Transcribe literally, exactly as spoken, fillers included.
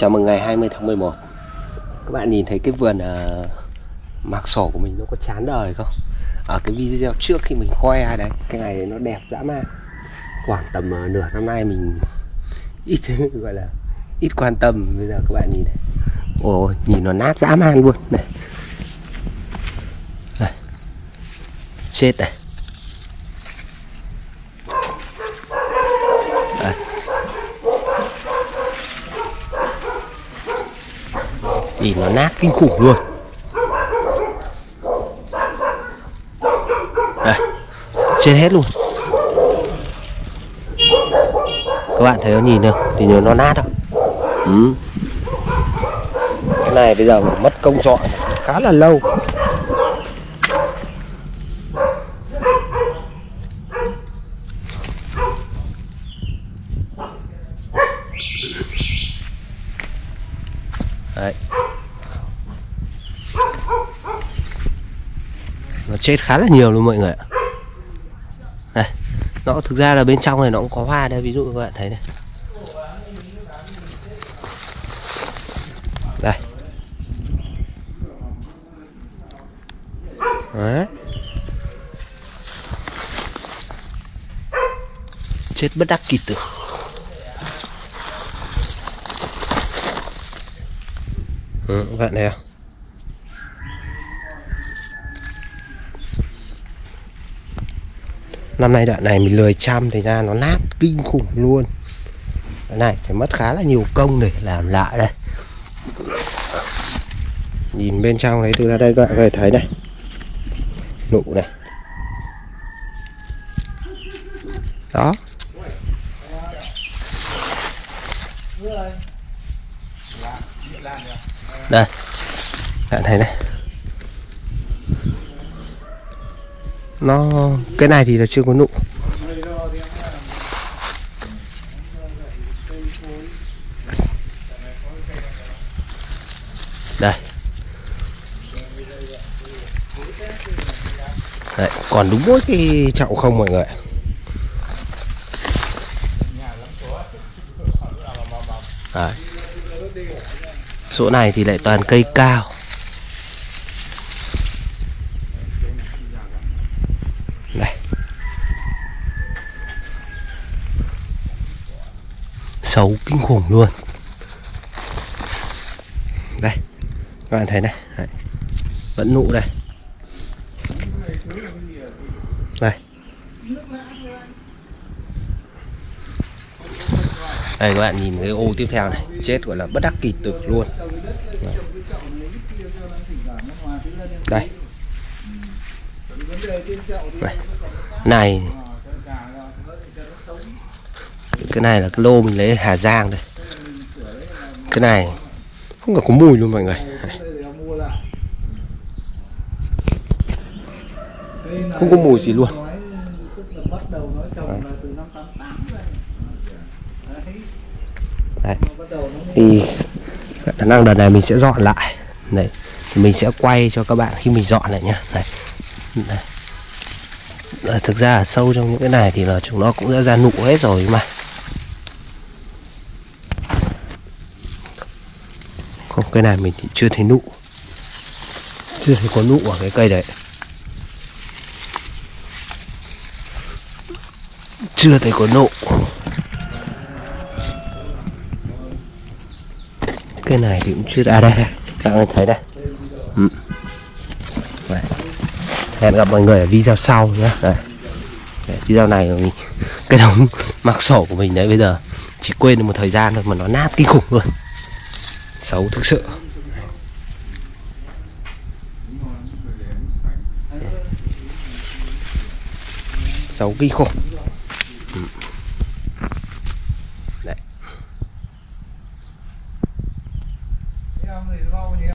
Chào mừng ngày hai mươi tháng mười một. Các bạn nhìn thấy cái vườn uh, mạc sổ của mình nó có chán đời không? Ở cái video trước khi mình khoe đấy, cái này nó đẹp dã man. Khoảng tầm uh, nửa năm nay mình ít gọi là ít quan tâm. Bây giờ các bạn nhìn này, ồ, nhìn nó nát dã man luôn này. Đây. Chết này. Đây. Nhìn nó nát kinh khủng luôn. Đây. Chết hết luôn. Các bạn thấy nó nhìn không? Thì nó nát không? Ừ. Cái này bây giờ mất công dọn khá là lâu. Đấy. Nó chết khá là nhiều luôn mọi người ạ. Đây. Nó thực ra là bên trong này nó cũng có hoa đây, ví dụ các bạn thấy này. Đây. Đấy. Chết bất đắc kỳ tử. Ừ, các bạn thấy không? Năm nay đoạn này mình lười chăm, thành ra nó nát kinh khủng luôn. Cái này phải mất khá là nhiều công để làm lại đây. Nhìn bên trong đấy, từ ra đây các bạn có thể thấy này, nụ này. Đó. Đây, các bạn thấy này. Nó cái này thì là chưa có nụ. Đây. Đấy, còn đúng mỗi cái chậu không mọi người. Đấy. Chỗ này thì lại toàn cây cao. Đây. Xấu kinh khủng luôn. Đây. Các bạn thấy này. Đấy. Vẫn nụ đây. Đây. Đây các bạn nhìn cái ô tiếp theo này, chết gọi là bất đắc kỳ tử luôn. Đây. Này. Này. Cái này là cái lô mình lấy Hà Giang đây. Cái này không có mùi luôn mọi người. Này. Không có mùi gì luôn. Đấy. Thì khả năng đợt này mình sẽ dọn lại. Đấy. Thì mình sẽ quay cho các bạn khi mình dọn lại nhá. Đấy. Đấy. Đấy, thực ra ở sâu trong những cái này thì là chúng nó cũng đã ra nụ hết rồi mà. Không, cái này mình thì chưa thấy nụ. Chưa thấy có nụ ở cái cây đấy. Chưa thấy có nụ. Cái này thì cũng chưa. À đây, các bạn thấy đây. Ừ. Đấy. Hẹn gặp mọi người ở video sau nhé. Đây. Đấy, video này mình, cái đống mạc sổ của mình đấy bây giờ chỉ quên được một thời gian thôi mà nó nát kinh khủng luôn. Xấu thực sự. Xấu kinh khủng. Ừ.